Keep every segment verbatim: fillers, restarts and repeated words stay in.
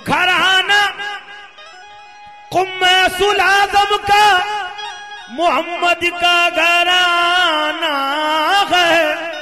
घराना कुम्मैसुल आज़म का मोहम्मद का घराना है।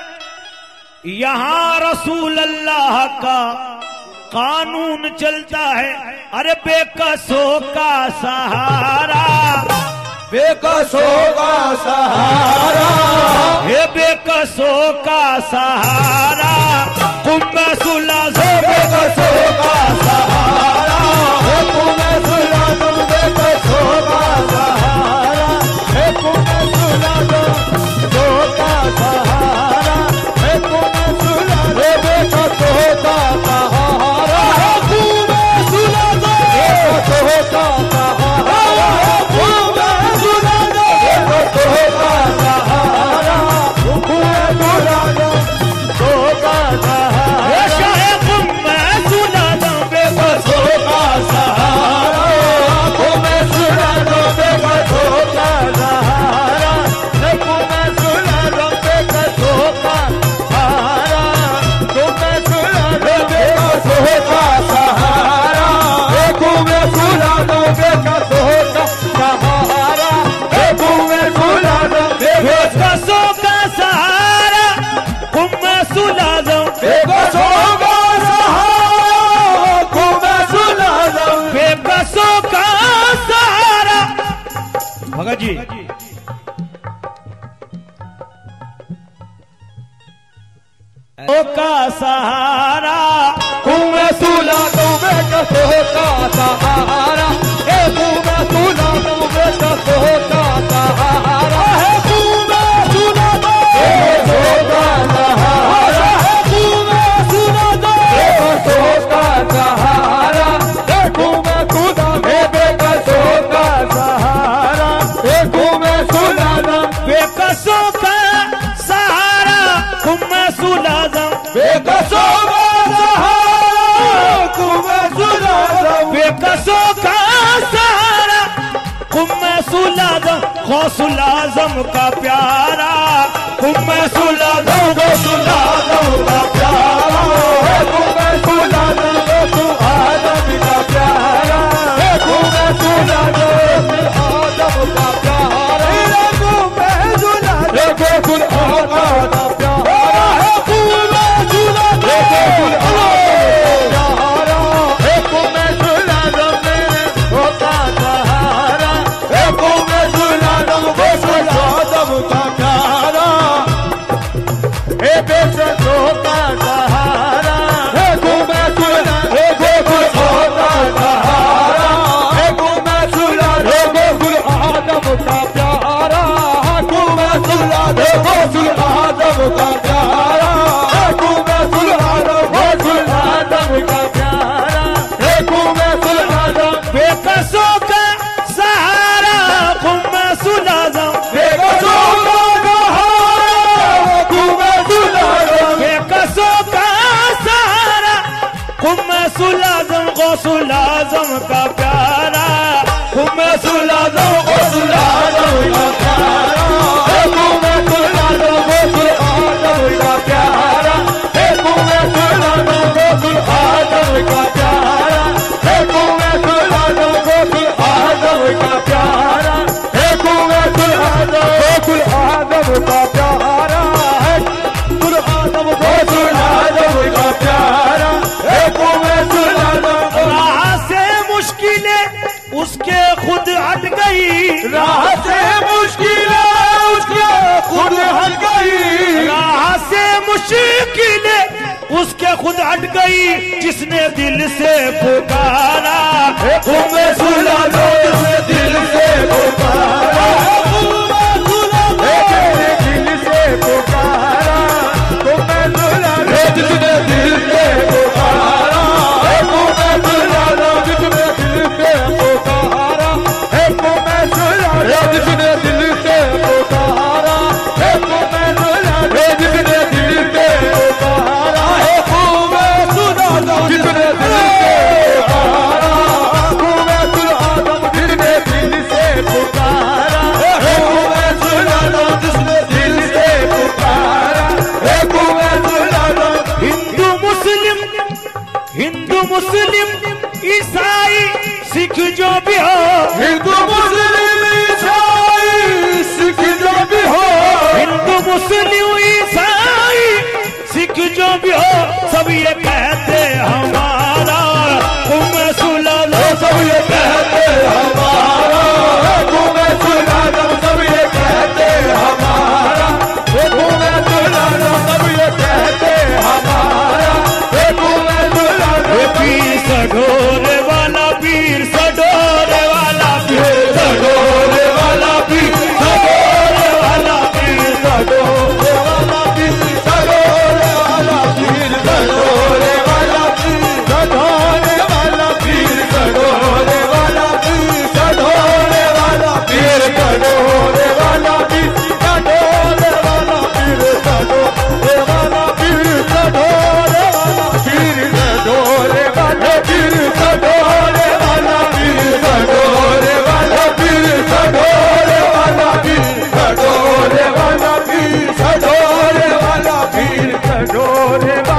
यहाँ रसूल अल्लाह का कानून चलता है। अरे बेकसों का सहारा, बेकसों का सहारा, हे बेकसों का सहारा कुम्मैसुल आज़म, बेकसों का सहारा, हे कुम्मैसुल आज़म, बेकसों का सहारा, हे कुम्मैसुल आज़म, बेकसों का सहारा, हे कुम्मैसुल आज़म, बेकसों का सहारा, हे कुम्मैसुल आज़म, बेकसों का सहारा, हे कुम्मैसुल आज़म, बेकसों का सहारा, कुम्मैसुल आज़म, बेकसों का सहारा, हे शाहे कुम्मैसुल आज़म, बेकसों का सहारा, कुम्मैसुल आज़म, बेकसों का सहारा, हे कुम्मैसुल आज़म, बेकसों का सहारा, कुम्मैसुल आज़म, बेकसों का सहारा, हे कुम्मैसुल आज़म, बेकसों का सहारा, हे कुम्मैसुल आज़म, बेकसों का सहारा कुम्मैसुल आज़म, बेकसों का सहारा, कुम्मैसुल आज़म, बेकसों का सहारा। भगत जी का सहारा कुम्मैसुल आज़म, बेकसों का सहारा, हे कुम्मैसुल आज़म, बेकसों का सहारा, हे कुम्मैसुल आज़म, बेकसों का सहारा, हे कुम्मैसुल आज़म, बेकसों का सहारा, हे कुम्मैसुल आज़म, बेकसों का सहारा, हे कुम्मैसुल आज़म, बेकसों का सहारा कुम्मैसुल आज़म, बेकसों का सहारा, कुम्मैसुल आज़म, बेकसों का सहारा कुम्मैसुल आज़म, गौसुल आज़म का प्यारा कुम्मैसुल आज़म, गौसुल आज़म का प्यारा, हे कुम्मैसुल आज़म, गौसुल आज़म का प्यारा, हे कुम्मैसुल आज़म, आज़म का प्यारा, हे कुम्मैसुल आज़म, हे गौसुल आज़म का प्यारा, हे कुम्मैसुल आज़म, हे गौसुल आज़म, हे कुम्मैसुल आज़म, बेकसों का सहारा, हे कुम्मैसुल आज़म, गौसुल आज़म का प्यारा, हे बेकसों का सहारा, हे कुम्मैसुल आज़म, हे गौसुल आज़म का सहारा, हे कुम्मैसुल आज़म, हे गौसुल आज़म का प्यारा, हे कुम्मैसुल आज़म, हे गौसुल आज़म का प्यारा, हे कुम्मैसुल आज़म, गौसुल आज़म का प्यारा, हे कुम्मैसुल आज़म, बेकसों का सहारा कुम्मैसुल आज़म, बेकसों का सहारा, कुम्मैसुल आज़म, बेकसों का सहारा कुम्मैसुल आज़म, गौसुल आज़म का प्यारा कुम्मैसुल आज़म, गौसुल आज़म का प्यारा, हे कुम्मैसुल आज़म, गौसुल आज़म का प्यारा, हे कुम्मैसुल आज़म, गौसुल आज़म का प्यारा, हे कुम्मैसुल आज़म, गौसुल आज़म का प्यारा, हे कुम्मैसुल आज़म, गौसुल आज़म का प्यारा, हे कुम्मैसुल आज़म, गौसुल आज़म का प्यारा, हे कुम्मैसुल आज़म, राह से मुश्किलें उसके खुद हट गई, राह से मुश्किलें उसके खुद हट गई, राह से मुश्किलें उसके खुद हट गई, जिसने दिल से पुकारा कुम्मैसुल आज़म, जिसने दिल से पुकारा, कुम्मैसुल आज़म, दिल से पुकारा, कुम्मैसुल आज़म, जिसने दिल से पुकारा, कुम्मैसुल आज़म, जिसने दिल से पुकारा, कुम्मैसुल आज़म, जिसने दिल से पुकारा, कुम्मैसुल आज़म, जिसने दिल से पुकारा, कुम्मैसुल आज़म, जिसने दिल से पुकारा, कुम्मैसुल आज़म, जिसने भी हो, हिंदू मुस्लिम ईसाई सिख जो भी हो, हिंदू मुस्लिम ईसाई सिख जो भी हो, सब ये कहते हमारा तुम्हें सुला लो, सब ये कहते हमारा तुम्हें सुना दो, सब ये कहते हमारा तुम्हें सुना दो, सब ये कहते हमारा तुम्हें सुना दो। पीर सडोरे वाला, पीर सडोरे वाला, पीर सडोरे वाला पीर, सडोरे वाला पीर, सडोरे वाला पीर, सडोरे वाला पीर, सडोरे वाला पीर, सडोरे वाला पीर, सडोरे वाला पीर, सडोरे वाला पीर, सडोरे वाला पीर, सडोरे वाला पीर, सडोरे वाला पीर, सडोरे वाला पीर, सडोरे वाला पीर, सडोरे वाला पीर, सडोरे वाला पीर, सडोरे वाला पीर, सडोरे वाला पीर, सडोरे वाला पीर, सडोरे वाला